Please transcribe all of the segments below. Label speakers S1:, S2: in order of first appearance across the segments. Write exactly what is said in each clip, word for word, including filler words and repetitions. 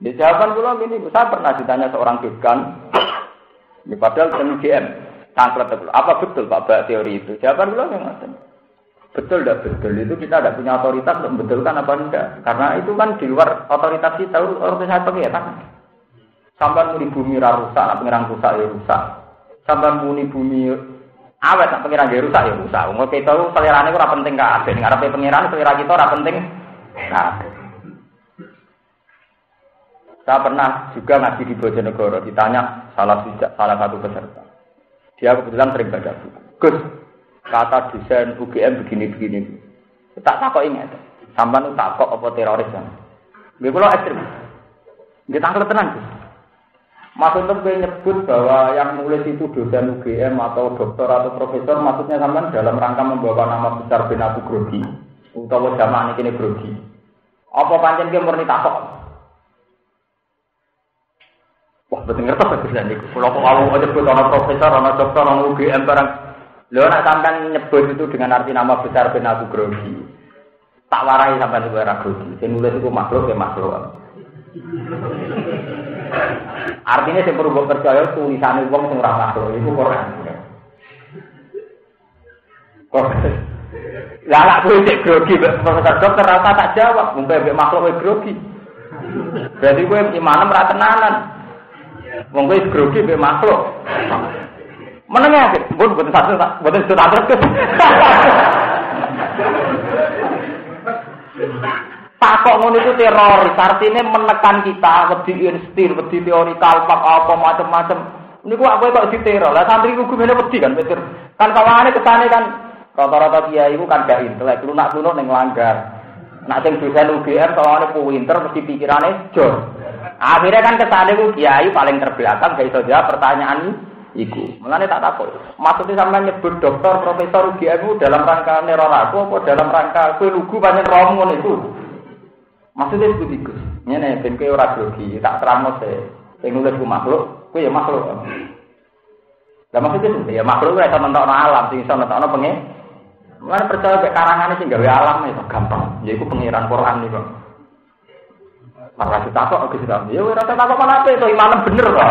S1: Ya jawaban kula ngene, saya pernah ditanya seorang dekan, ya padahal U G M, tangklet kula. Apa betul Pak Bak teori itu? Jawaban kula ngoten. Betul tidak betul itu kita tidak punya otoritas untuk membetulkan apa enggak. Karena itu kan di luar otoritas kita, otoritas pengiran. Sampai muni bumi rusak, nak pengiran rusak ya rusak. Sampai muni bumi awet, nak pengiran ya rusak ya rusak. Umur kita itu selera ini ora penting kabeh. Ngarepe pengiran selera kita ora penting kabeh. Saya pernah juga ngaji di Bojonegoro, ditanya salah salah satu peserta. Dia kebetulan sering baca buku. Gus, kata desain U G M begini-begini. Tak takok ingat. Sampeyan takok apa teroris kan? Nggih kula ekstrem. Nggih tangkel tenan, Gus. Maksudnya menyebut bahwa yang nulis itu dosen U G M atau dokter atau profesor, maksudnya sampeyan dalam rangka membawa nama besar ben aku grogi utawa jamaah iki grogi. Apa pancen ki murni takok? Wah, betul ngerti Gus niku. Kula kok awak nyebut ana profesor, ana dokter, ana U G M barang. Lho nek sampean nyebut itu dengan arti nama besar ben aku grogi. Tak warai sampean iku ora grogi. Sing nulis iku makhluk ya makhluk. Artinya sing perlu mbok percaya tulisane wong sing ora makhluk iku Quran. Kok lah lak kuwi cek grogi profesor dokter rasa tak jawab, mung mbek makhluk wae grogi. Berarti kowe imanem ra tenanan. Wong kowe grogi mbek makhluk. Meneng ya, pun boten satu, boten satu terus. Takok ngono iku teroris, artine menekan kita, wedi instir, wedi teori kalpak apa macam-macam. Niku aku kok diteror. Lah santri ku gumene wedi kan, mikir. Kan kawane kesane kan rata-rata kiai iku kan gak intelek, lunak-lunak ning langgar. Nek sing dosen U G M kawane pinter mesti pikirane jor. Akhirnya kan kesane ku kiai paling terbelakang gak iso jawab pertanyaan iku. Mulane tak takut. Maksudnya sampean nyebut dokter, profesor U G M dalam rangka neror aku apa dalam rangka kowe lugu pancen rom ngono iku. Maksudnya seperti itu. Ngene ben kowe ora grogi, tak terangno se. Sing nulis ku makhluk, kowe ya makhluk. Lah maksudnya ya makhluk ora iso nentokno alam, sing iso nentokno pengen. Mulane percaya mek karangane sing gawe alam itu gampang. Ya iku pengiran Quran niku. Maka ditakok Gus Ram. Ya ora takok menape to imanem bener kok.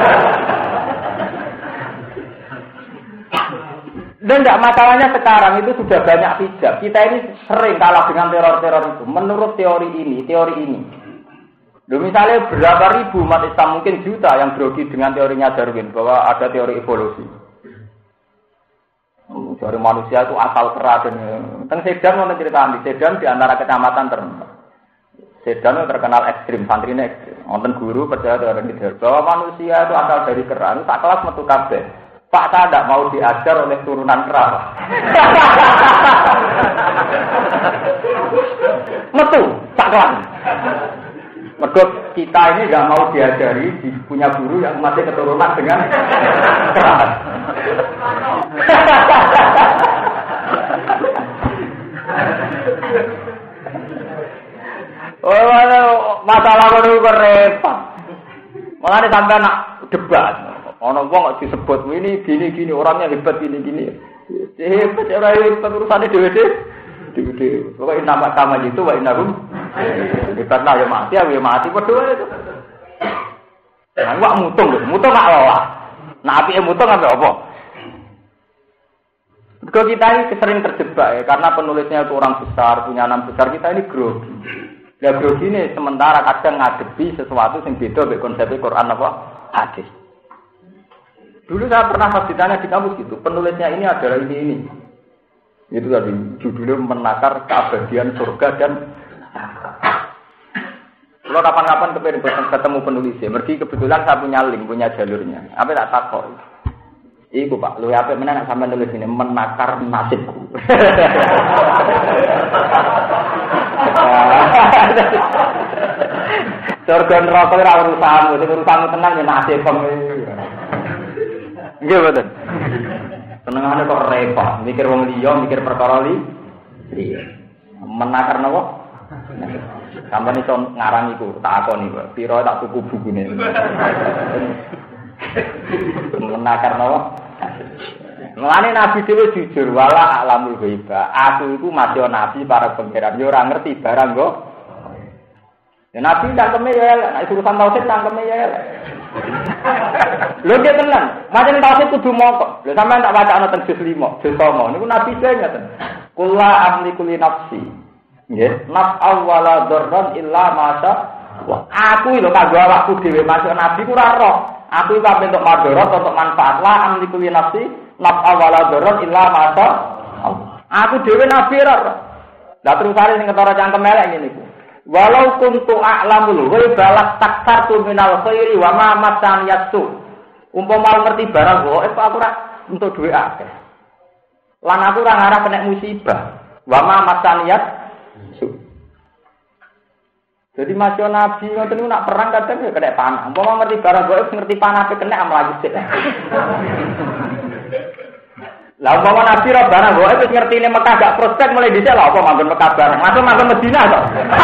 S1: Dan tidak masalahnya sekarang itu sudah banyak hijab. Kita ini sering kalah dengan teror-teror itu. Menurut teori ini, teori ini. Loh, misalnya berapa ribu umat Islam, mungkin juta yang grogi dengan teorinya Darwin bahwa ada teori evolusi. Teori manusia itu asal kera dan teng Sedan mau cerita di Sedan di antara kecamatan tertentu. Sedan terkenal ekstrim, santrinya ekstrim. Wonten guru percaya teori bahwa manusia itu asal dari kera. Tak kelas metu kabeh. Pak saya tidak mau diajar oleh turunan kera. Metu, caklan. Mergo kita ini tidak mau diajari, punya guru yang masih keturunan dengan kera. Oh, masalah itu repot. Malah sampai nak debat. Ono wong kok disebut ini gini-gini orangnya hebat gini-gini. Hebat ora hebat urusane dhewe-dhewe. Dhewe-dhewe. Pokoke nama sama itu wae narum. Hebat lah ya mati ya mati padha itu. Nang wak mutung, mutung gak lola. Nah apike mutung ambek apa? Kalau kita ini sering terjebak ya karena penulisnya itu orang besar, punya nama besar, kita ini grogi. Lah grogi ini sementara kadang ngadepi sesuatu yang beda dengan konsep Quran apa hadis. Dulu saya pernah pas ditanya di kampus gitu, penulisnya ini adalah ini ini. Itu tadi judulnya menakar keabadian surga dan kalau kapan-kapan kepengen ketemu penulisnya, mergi kebetulan saya punya link, punya jalurnya. Apa tak takut? Iku Pak, lu apa mana nak sampai nulis ini menakar nasibku. Surga neraka ora urusanmu, sing urusanmu tenang ya nasibmu. Nggih mboten. Senengane kok repot, mikir wong liya, mikir perkara li. Iya. Menakar napa? Sampeyan iso ngarang iku, tak akoni kok. Piro tak tuku bukune. Menakar napa? Mulane Nabi dhewe jujur wala alamul ghaib. Aku iku masih nabi para pangeran, yo ora ngerti barang kok. Ya Nabi cangkeme ya elek, nek urusan tauhid cangkeme ya elek. Lho dia tenan, macam tauhid kudu mokok. Lho sampean tak wacana teng juz lima, juz lima niku Nabi saya ngaten. Kula amliku li nafsi. Nggih, naf awwala dzarran illa masa. Aku lho kanggo awakku dhewe masuk Nabi ku ora roh. Aku iku ape untuk madharat untuk manfaat. La amliku li nafsi, naf awwala dzarran illa masa. Aku dhewe Nabi ora roh. Lah terusane ning ketara cangkem elek ngene iku. Walau kuntu a'lamul ghaiba lastaktartu minal khairi wa ma matan yasu. Umpama ngerti barang gaib aku ora entuk dhuwit akeh. Lan aku ora ngarep nek musibah. Wa ma matan yasu. Jadi masih nabi ngoten niku nak perang kadang ya kena panah. Umpama ngerti barang gaib ngerti panah pe kena amlaju sik. Lah umpama nabi ra barang gaib wis ngertine Mekah gak prospek mulai dhisik lha apa manggon Mekah bareng. Masuk manggon Madinah to.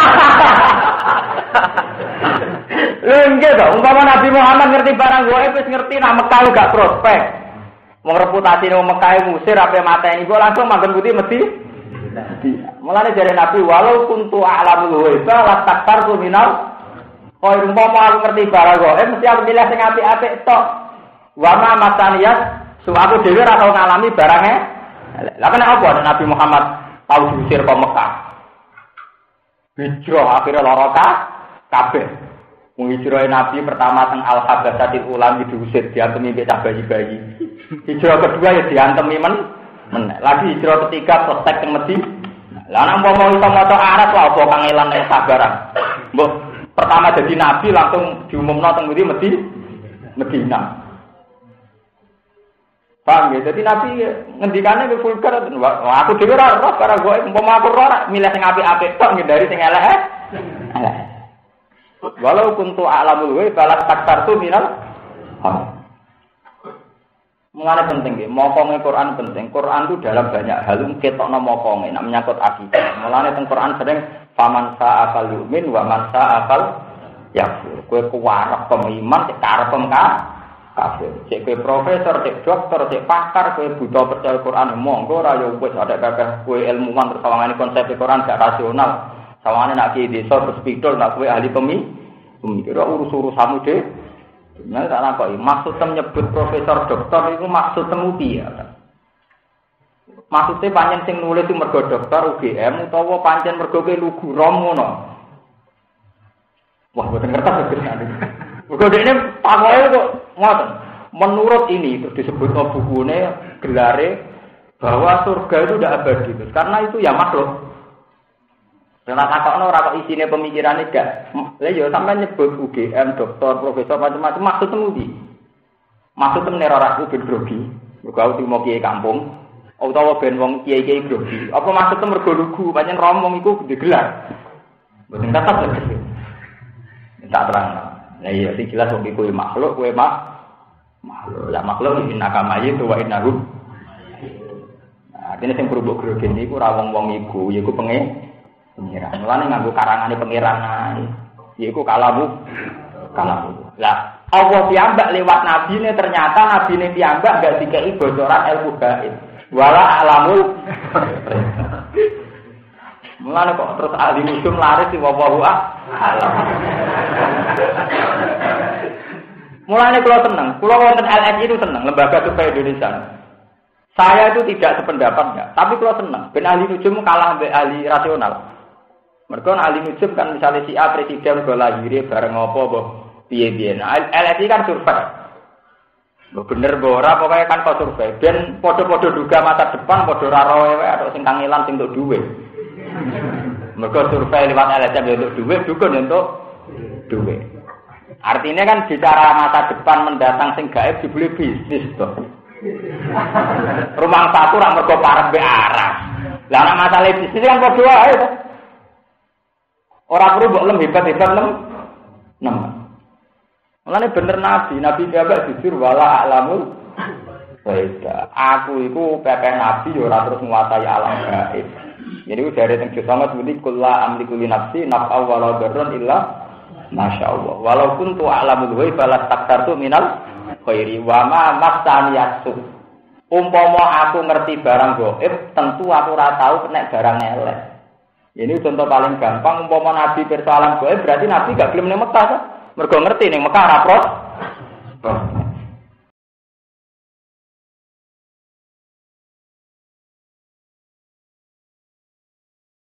S1: Lha nggih to, umpama Nabi Muhammad ngerti barang gaib wis ngerti nek Mekah gak prospek. Wong reputasine wong Mekah musir ape mateni kok langsung manggon putih mesti. Mulane jare Nabi walau kuntu a'lamul ghaib la taktartu minal kok umpama aku ngerti barang gaib mesti aku milih sing apik-apik tok. Wa ma mataniyat so aku dhewe ora tau ngalami barange. Lah kena apa Nabi Muhammad tau diusir ke Mekah. Hijrah akhirnya lara kabeh. Wong hijrah Nabi pertama teng Al-Habasatil Ulam diusir diantemi mbek bayi-bayi. Hijrah kedua ya diantemi men. men. Lagi hijrah ketiga selesai teng Madinah. Lah nek mau iso maca Arab lah apa kangelan nek sabaran. Mbok pertama jadi nabi langsung diumumno teng Madinah. Madinah. Paham ya? Jadi Nabi ngendikane ke vulgar wah aku dhewe ora roh para goe umpama aku ora milih sing apik-apik tok ngindari sing elek. Elek. Walau kuntu a'lamul ghaib balas taktartu minal ham. Mulane penting nggih, mokonge Quran penting. Quran itu dalam banyak hal ketokno mokonge nek menyangkut akidah. Mulane teng Quran sering faman sa'al yu'min wa man sa'al yakfur. Kowe kuwarep pemiman sik karep kafir. Cek kowe profesor, cek dokter, cek pakar, kowe buta percaya Quran monggo ora ya wis ada kakeh kowe ilmuwan terus sawangane konsep Quran gak rasional. Sawangane nak ki desa terus pidol nak kowe ahli pemi, pemikir urus-urusanmu dhewe. Nah, tak nakoki maksud tem nyebut profesor dokter iku maksud temu piye? Maksudnya pancen sing nulis itu mergo dokter U G M utawa pancen mergo kowe lugu rom ngono. Wah, boten ngerti bener. Mergo dekne pakoke kok ngoten. Menurut ini terus disebut bukunya gelare bahwa surga itu tidak abadi terus karena itu ya makhluk. Dan takokno ora kok isine pemikirannya gak. Lah ya sampean nyebut U G M, dokter, profesor macam-macam maksud temudi. Maksud temen ora aku ben grogi. Mergo aku mau kiai kampung utawa ben wong kiai-kiai grogi. Apa maksud mergo lugu pancen romong iku digelar. Mboten tetep lagi. Tak terang. Nah iya sing jelas wong iku makhluk kowe mak makhluk. Lah makhluk iki nakamayi tu wa innahu. Nah, dene sing berubuk grogi niku ora wong-wong iku, yaiku pengen pengiran. Mulane nganggo karangane pengiran ae. Yaiku kalamu kalamu. Lah Allah piyambak lewat nabine ternyata nabine piyambak enggak dikei bocoran ilmu gaib. Wala alamul. Mulane kok terus ahli nujum laris di wawahu alam. Mulane kula seneng, kula wonten L S I itu seneng, Lembaga Survei Indonesia. Saya itu tidak sependapat enggak, tapi kula seneng. Ben ahli nujum kalah mbek ahli rasional. Mergo ahli nujum kan misalnya si A presiden go lahir bareng apa mbok piye-piye. Nah, L S I kan survei. Mbok bener mbok ora pokoke kan kok survei. Ben padha-padha duga masa depan padha ora roe wae atau sing kangelan sing entuk dhuwit. Mergo survei lewat L S M untuk duit, dukun untuk duit. Artinya kan bicara masa depan mendatang sing gaib dibeli bisnis toh. Rumah satu rak mergo parek be arah. Lah nek masalah bisnis kan padha wae to. Ora perlu mbok lem hebat-hebat lem. Nem. Mulane bener nabi, nabi piyambak jujur wala a'lamul ghaib. Aku iku pepeh nabi yo ora terus nguasai alam gaib. Jadi dari teng sama seperti kula amliku li nafsi naf'a wa la darran illa masyaallah. Walaupun tu a'lamul ghaib la taktartu minal khairi wa ma masani yasu. Umpama aku ngerti barang gaib, tentu aku ora tahu nek barang elek. Ini contoh paling gampang, umpama Nabi bersalam gue berarti Nabi gak gelem ning Mekah kan? Mergo ngerti ning Mekah ora